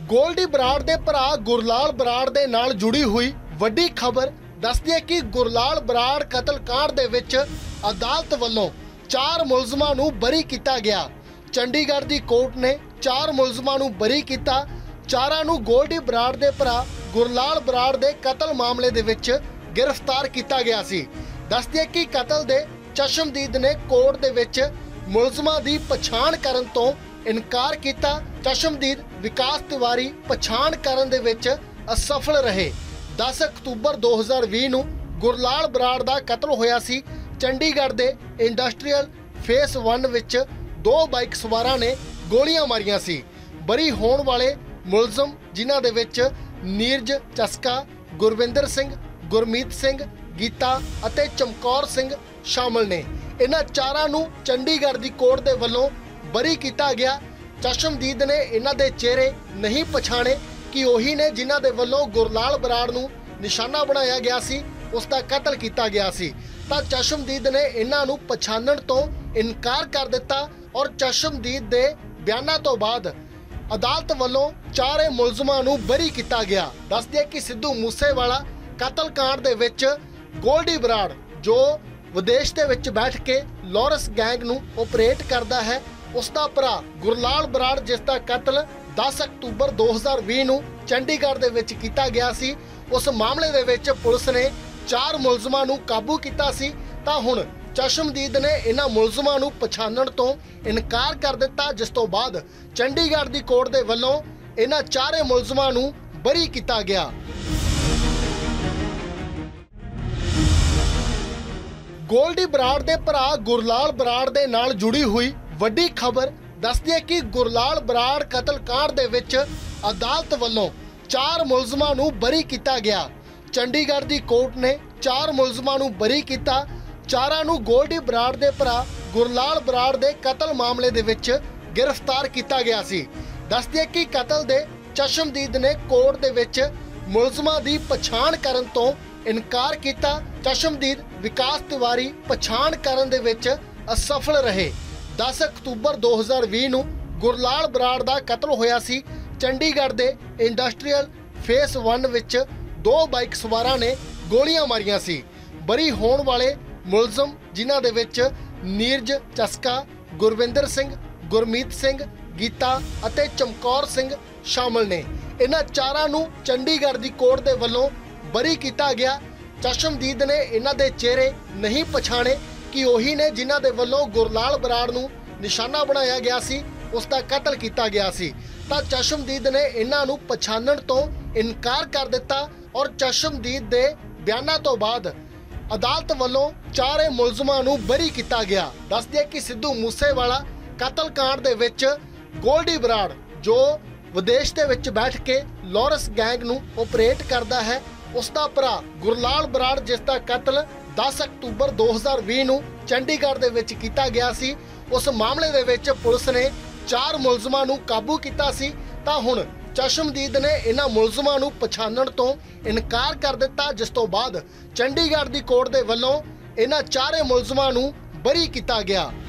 ਗੋਲਡੀ ਬਰਾੜ ਦੇ ਭਰਾ ਗੁਰਲਾਲ ਬਰਾੜ ਦੇ ਨਾਲ ਜੁੜੀ ਹੋਈ ਵੱਡੀ ਖਬਰ ਦੱਸਦੀ ਹੈ ਕਿ ਗੁਰਲਾਲ ਬਰਾੜ ਕਤਲकांड ਦੇ ਵਿੱਚ ਅਦਾਲਤ ਵੱਲੋਂ 4 ਮੁਲਜ਼ਮਾਂ ਨੂੰ ਬਰੀ ਕੀਤਾ ਗਿਆ। ਚੰਡੀਗੜ੍ਹ ਦੀ ਕੋਰਟ ਨੇ 4 ਮੁਲਜ਼ਮਾਂ ਨੂੰ ਬਰੀ ਕੀਤਾ। ਚਾਰਾਂ ਨੂੰ ਗੋਲਡੀ ਬਰਾੜ ਦੇ ਭਰਾ ਗੁਰਲਾਲ ਬਰਾੜ ਦੇ ਕਤਲ ਮਾਮਲੇ ਦੇ ਵਿੱਚ गिरफ्तार किया गया सी। दस दिए कि कतल दे चशमदीद ने कोर्ट दे विच मुलजमां दी पछाण करन तो इनकार किया। चशमदीद विकास तिवारी पछाण करन दे विच असफल रहे। 10 अक्तूबर 2020 नूं गुरलाल बराड़ दा कतल होया सी। चंडीगढ़ दे इंडस्ट्रीयल फेस 1 विच 2 बाइक सवारां ने गोलियां मारियां सी। बरी होण वाले मुलजम जिन्हां दे विच नीरज चस्का, गुरविंदर सिंह, गुरमीत सिंह, गीता ਅਤੇ ਚਮਕੌਰ ਸਿੰਘ शामिल ने। इन्हां चारां नूं चंडीगढ़ की कोर्ट दे वल्लों बरी किया गया। चशमदीद ने इन्हां दे चेहरे नहीं पछाणे कि उही ने जिन्हां दे वल्लों गुरलाल बराड़ नूं निशाना बनाया गया सी, उसका कतल किया गया सी। तां चशमदीद ने इन्हां नूं पछाणन तो इनकार कर दिता और चशमदीद दे बयानां तो बाद अदालत वल्लों 4 मुलजमां नूं बरी किया गया। दस दिए कि सिद्धू मूसेवाला कतलकांड दे विच गोल्डी बराड़ जो विदेश दे विच बैठ के लॉरेंस गैंग नूं ऑपरेट करता है, उसका भरा गुरलाल बराड़ जिसका कतल 10 अक्तूबर 2020 नूं चंडीगढ़ दे विच कीता गया सी। उस मामले दे विच पुलिस ने 4 मुलजमां नूं काबू कीता सी। तां हुण चशमदीद ने इन्हां मुलजमां नूं पछाणन तो इनकार कर दिता, जिस तो बाद चंडीगढ़ की कोर्ट दे वल्लों इन्हां 4 मुलजमां नूं बरी कीता गया। गोल्डी बराड़ दे भरा गुरलाल बराड़ दे नाल जुड़ी हुई वड्डी खबर दसदी है कि गुरलाल बराड़ कतलकांड दे विच अदालत वल्लों 4 मुलजमां नूं बरी किया गया। चंडीगढ़ की कोर्ट ने 4 मुलजमां नूं बरी किया। चारां नूं गोल्डी बराड़ दे भरा गुरलाल बराड़ दे कतल मामले दे विच गिरफ्तार किया गया सी। दसदी है कि कतल दे चशमदीद ने कोर्ट दे विच मुलजमां दी पछाण करन तो इनकार किया। चशमदीद विकास तिवारी पछाण करन दे विच असफल रहे। 10 अक्तूबर 2020 नूं गुरलाल बराड़ दा कतल होया सी। चंडीगढ़ दे इंडस्ट्रीयल फेस 1 विच 2 बाइक सवारां ने गोलियां मारियां सी। बरी होण वाले मुलजम जिन्हां दे विच नीरज चस्का, गुरविंदर सिंह, गुरमीत सिंह, गीता ਅਤੇ ਚਮਕੌਰ ਸਿੰਘ शामिल ने। इन्हां चारां नूं चंडीगढ़ की कोर्ट दे वल्लों बरी किया गया। चशमदीद ने इन्हां दे चेहरे नहीं पछाणे कि उही ने जिन्हां दे वल्लों गुरलाल बराड़ नूं निशाना बनाया गया सी, उसका कतल किया गया सी। तां चशमदीद ने इन्हां नूं पछाणन तो इनकार कर दिता और चशमदीद दे बयानां तो बाद अदालत वल्लों 4 मुलजमां नूं बरी किया गया। दस दिए कि सिद्धू मूसेवाला कतलकांड दे विच गोल्डी बराड़ जो विदेश दे विच बैठ के लॉरेंस गैंग नूं ऑपरेट करता है, उसका भरा गुरलाल बराड़ जिसका कतल 10 अक्तूबर 2020 नूं चंडीगढ़ दे विच कीता गया सी। उस मामले दे विच पुलिस ने 4 मुलजमां नूं काबू कीता सी। तां हुण चशमदीद ने इन्हां मुलजमां नूं पछाणन तो इनकार कर दिता, जिस तो बाद चंडीगढ़ की कोर्ट दे वल्लों इन्हां 4 मुलजमां नूं बरी किया गया।